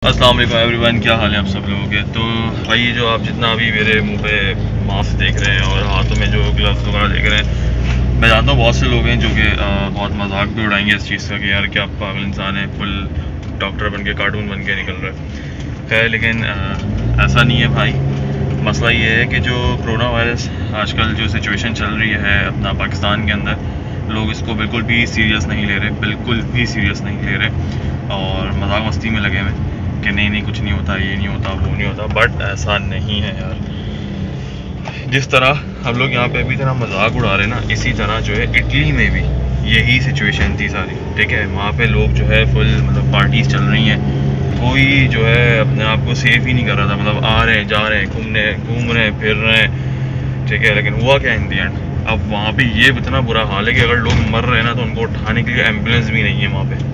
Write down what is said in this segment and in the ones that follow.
अस्सलाम वालेकुम एवरीवन, क्या हाल है आप सब लोगों के। तो भाई जो आप जितना अभी मेरे मुंह पे मास्क देख रहे हैं और हाथों में जो ग्लव्स वगैरह देख रहे हैं, मैं जानता हूँ बहुत से लोग हैं जो कि बहुत मजाक भी उड़ाएंगे इस चीज़ का कि यार क्या पागल इंसान है, फुल डॉक्टर बन के कार्टून बन के निकल रहा है। खैर लेकिन ऐसा नहीं है भाई। मसला ये है कि जो कोरोना वायरस आजकल जो सिचुएशन चल रही है अपना पाकिस्तान के अंदर, लोग इसको बिल्कुल भी सीरियस नहीं ले रहे, बिल्कुल भी सीरियस नहीं ले रहे और मजाक मस्ती में लगे हुए कि नहीं कुछ नहीं होता, ये नहीं होता, वो नहीं होता। बट ऐसा नहीं है यार। जिस तरह हम लोग यहाँ पे अभी तरह मजाक उड़ा रहे ना, इसी तरह जो है इटली में भी यही सिचुएशन थी सारी। ठीक है, वहाँ पे लोग जो है फुल मतलब पार्टीज चल रही हैं, कोई जो है अपने आप को सेफ ही नहीं कर रहा था। मतलब आ रहे हैं, जा रहे हैं, घूम रहे हैं, फिर रहे हैं। ठीक है, लेकिन हुआ क्या इन दी एंड, अब वहाँ पे ये इतना बुरा हाल है कि अगर लोग मर रहे हैं ना तो उनको उठाने के लिए एम्बुलेंस भी नहीं है वहाँ पे।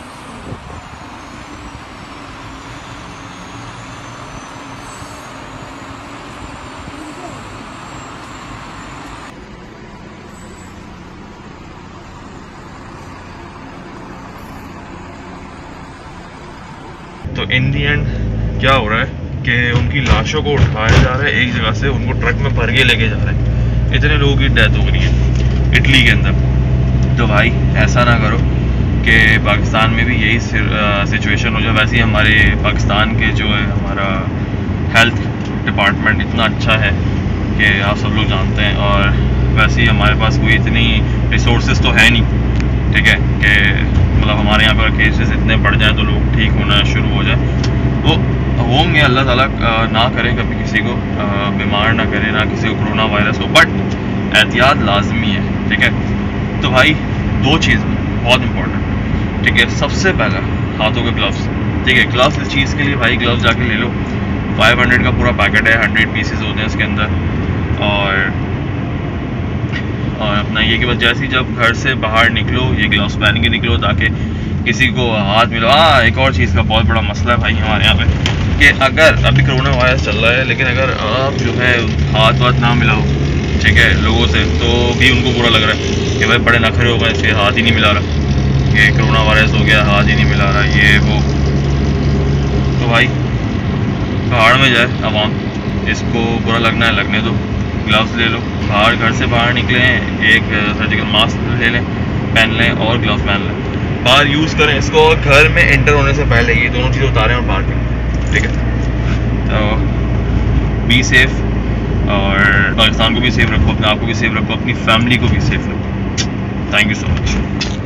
तो इन दी एंड क्या हो रहा है कि उनकी लाशों को उठाया जा रहा है एक जगह से, उनको ट्रक में भर के लेके जा रहे हैं। इतने लोगों की डेथ हो गई है इटली के अंदर। तो भाई ऐसा ना करो कि पाकिस्तान में भी यही सिचुएशन हो जाए। वैसे ही हमारे पाकिस्तान के जो है हमारा हेल्थ डिपार्टमेंट इतना अच्छा है कि आप सब लोग जानते हैं, और वैसे ही हमारे पास कोई इतनी रिसोर्सेज तो है नहीं। ठीक है कि मतलब हमारे यहाँ पर केसेस इतने बढ़ जाएं तो लोग ठीक होना शुरू हो जाए। वो होंगे, अल्लाह ताला ना करे कभी किसी को बीमार ना करे, ना किसी को कोरोना वायरस हो, बट एहतियात लाजमी है। ठीक है, तो भाई दो चीज़ बहुत इंपॉर्टेंट। ठीक है, सबसे पहला हाथों के ग्लव्स। ठीक है, ग्लव्स इस चीज़ के लिए भाई ग्लव्स जाके ले लो, 500 का पूरा पैकेट है, 100 पीसेस होते हैं इसके अंदर। और अपना ये कि बस जैसे ही जब घर से बाहर निकलो ये ग्लव्स पहन के निकलो ताकि किसी को हाथ मिलो। एक और चीज़ का बहुत बड़ा मसला है भाई हमारे यहाँ पे कि अगर अभी कोरोना वायरस चल रहा है, लेकिन अगर आप जो है हाथ वाथ ना मिलाओ ठीक है लोगों से, तो भी उनको बुरा लग रहा है कि भाई बड़े नखरे हो गए, इसके हाथ ही नहीं मिला रहा, कि कोरोना वायरस हो गया, हाथ ही नहीं मिला रहा, ये वो। तो भाई पहाड़ में जाए आवाम, इसको बुरा लगना है लगने दो, ग्लव्स ले लो। बाहर घर से बाहर निकले हैं, एक सर्जिकल मास्क ले लें, पहन लें और ग्लव्स पहन लें, बाहर यूज़ करें इसको। और घर में एंटर होने से पहले ये दोनों चीज़ें उतारें और बाहर करें। ठीक है, तो बी सेफ, और पाकिस्तान को भी सेफ रखो, अपने आप को भी सेफ रखो, अपनी फैमिली को भी सेफ रखो। Thank you so much.